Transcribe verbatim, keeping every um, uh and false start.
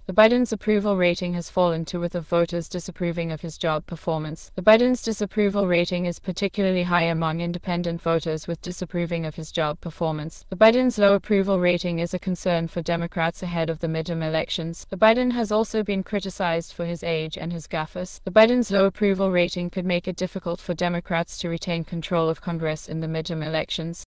The Biden's approval rating has fallen to with of voters disapproving of his job performance. The Biden's disapproval rating is particularly high among independent voters with disapproving of his job performance. The Biden's low approval rating is a concern for Democrats ahead of the midterm elections. The Biden has also been criticized for his age and his gaffes. The Biden's low approval rating could make it difficult for Democrats to retain control of Congress in the midterm elections.